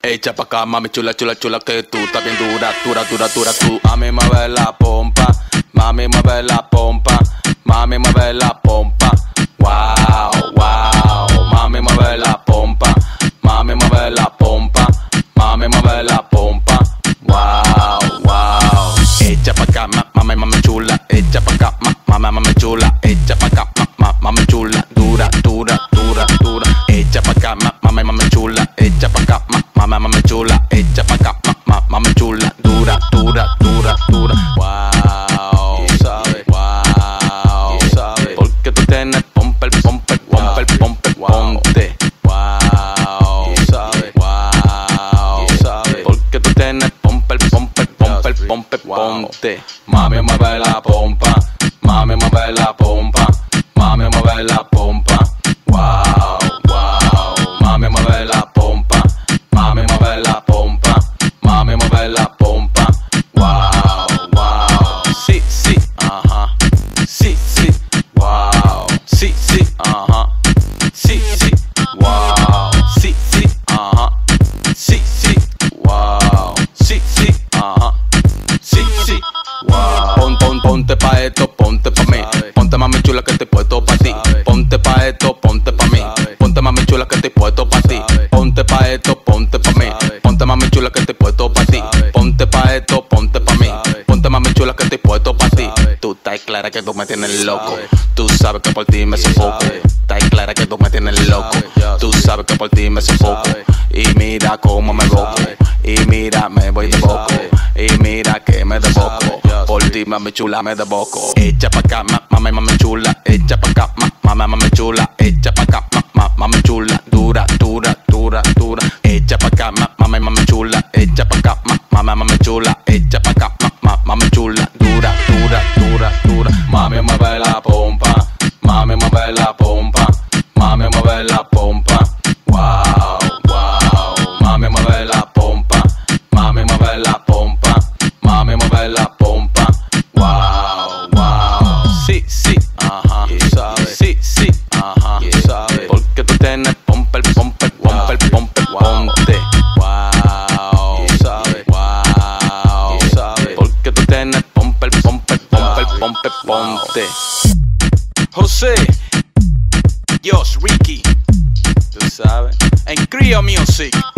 Echa pa' acá, mami chula, chula, chula, que tú estás bien dura, dura, dura, dura. Tú a mí mueve la pompa, mami mueve la pompa, mami mueve la pompa. Wow, wow, mami mueve la pompa, mami mueve la pompa, mami mueve la pompa. Wow, wow. Echa pa' acá, mami chula, echa pa' acá, mami chula, echa pa' acá, mami chula, dura, dura, dura, dura. Echa pa' acá, mami chula, echa pa' acá, mami chula, echa pa' acá, mami chula, dura, dura, dura, dura. Wow, sabes, wow, sabes. Porque tú tienes pomper, pomper, pomper, pomper, ponte. Wow, sabes, wow, sabes. Porque tú tienes pomper, pomper, pomper, pomper, ponte. Mami mueve la pompa, mami mueve la pompa, mami mueve la pompa. Wow, wow, mami mueve la pompa, mami mueve la pompa, mami mueve la pompa. Wow, wow, sí, sí, ajá, sí, sí, wow, sí, sí, ajá, sí, sí, wow, sí, sí, ajá, sí, sí, wow, sí, sí, ajá, sí, sí, wow. Ponte pa' esto, ponte pa' mí, ponte mami chula que estoy puesto pa' ti. Ponte pa' esto, ponte pa' mí, ponte mami chula que estoy puesto pa' ti. Ponte pa' esto, ponte pa' mí, ponte mami chula que estoy puesto pa' ti. Ponte pa' esto, ponte pa' mí, ponte mami chula que estoy puesto pa' ti. Tú estás clara que tú me tienes loco, tú sabes que por ti me sofoco. Estás clara que tú me tienes loco, tú sabes que por ti me sofoco. Y mira cómo me boco, y mira me voy de boco, y mira que me desboco. Por ti mami chula me desboco. Echa pa' acá, mami chula, echa pa' acá, mami chula, echa pa' acá, mami chula, dura, dura, dura, dura. Echa pa' acá, mami chula, echa pa' acá, mami chula, echa pa' acá, mami chula, dura, dura, dura, dura. Mami mueve la pompa, mami mueve la pompa, mami mueve la pompa. Wow, wow, mami mueve la pompa, mami mueve la pompa, mami mueve la pompa. Wow, wow, sí, sí, ajá, sí, sí, ajá, porque tú tienes pomper, pomper, pomper, pomper, ponte. Wow, wow, porque tú tienes pomper, pomper, pomper, pomper, ponte. José, Dios, Ricky, tú sabes, en Crio Music.